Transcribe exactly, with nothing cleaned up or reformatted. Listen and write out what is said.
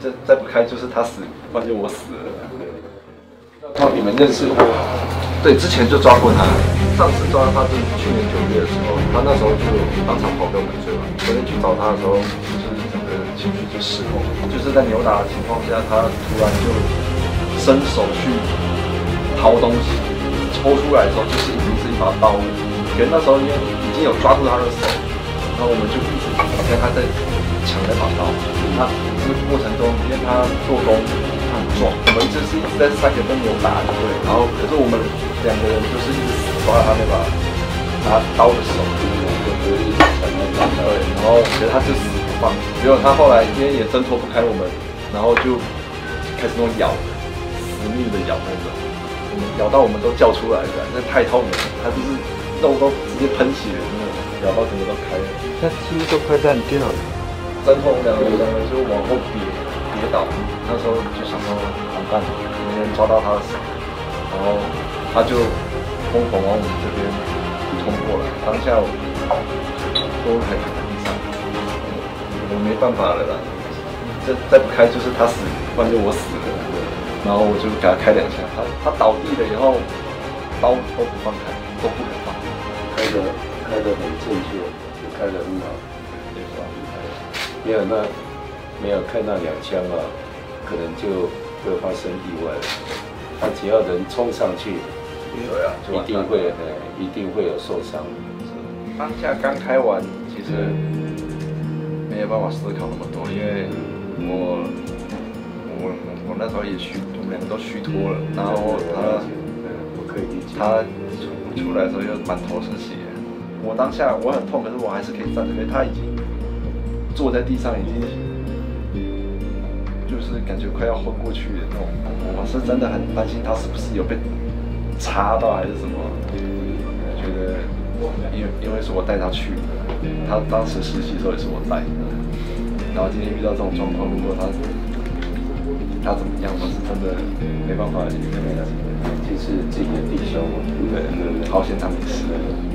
再再不开就是他死，不然就我死了。哦，你们认识过？对，之前就抓过他。上次抓他是去年九月的时候，他那时候就当场跑给我们追了。昨天去找他的时候，就是整个情绪就失控，就是在扭打的情况下，他突然就伸手去掏东西，抽出来的时候就是已经是一把刀了。可是那时候因为已经有抓住他的手，然后我们就一直跟他在抢那把刀。那这个过程中，因为他做工他很壮，我们就是一直在三个跟扭打，对。然后可是我们两个人就是一直死抓他那把拿刀的手，就是一直抢那把刀。对，然后可是他就死不放。结果他后来因为也挣脱不开我们，然后就开始那种咬，死命的咬那种，我们咬到我们都叫出来了，那太痛了，他就是肉都直接喷血的那种，咬到整个都开了。 他是不是都快烂掉了？ 挣脱我们两个人就往后跌跌倒，那时候就想说完蛋了，没人抓到他的手，然后他就疯狂往我们这边冲过来，当下我都还躺在地上，我没办法了啦，再再不开就是他死，不然就我死了。然后我就给他开两枪，他他倒地了以后，刀都不放开，都不肯放， 开的开的很正确，也开得很好，对吧？没有那没有开那两枪啊，可能就会发生意外了。他只要人冲上去， 对啊， 一定会呃一定会有受伤。 当下刚开完，其实没有办法思考那么多，因为我我我我那时候也虚，我们两个都虚脱了，然后他我可以理解， 他出出来的时候又满头是血，我当下我很痛，可是我还是可以站着，因为他已经坐在地上，已经就是感觉快要昏过去的那种，我是真的很担心他是不是有被插到还是什么，我觉得因为因为是我带他去的，他当时实习的时候也是我带的，然后今天遇到这种状况，如果他他怎么样，我是真的没办法理解。 就是自己的弟兄， 对，好险他没事。